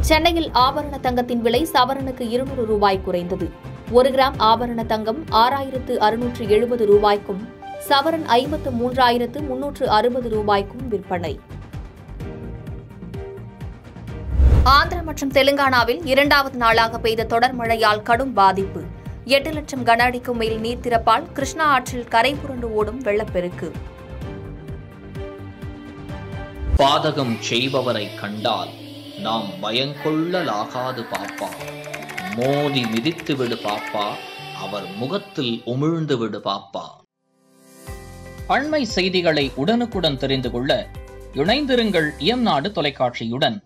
சென்னையில் ஆபரண தங்கத்தின் விலை சவரனுக்கு 200 ரூபாய் குறைந்தது. 1 கிராம் ஆபரண தங்கம் 6670 ரூபாய்க்கும் சவரன் 53,360 ரூபாய்க்கும் விற்பனை. ஆந்திரா மற்றும் தெலுங்கானாவில் 2வது நாளாக பெய்த தொடர் மழையால் கடும் பாதிப்பு. 8 லட்சம் கன அடிக்கும் மேல் நீர் திறப்பால் கிருஷ்ணா ஆற்றில் கரை புரண்டு ஓடும் வெள்ளப்பெருக்கு. பாதகம் செய்பவரை கண்டால் நாம் பயங்கொள்ளலாகாது பாப்பா, மோதி மிதித்து விடு பாப்பா, அவர் முகத்தில் உமிழ்ந்து விடு பாப்பா. அண்மை செய்திகளை உடனுக்குடன் தெரிந்து கொள்ள இணைந்திருங்கள் இயம்நாடு தொலைக்காட்சியுடன்.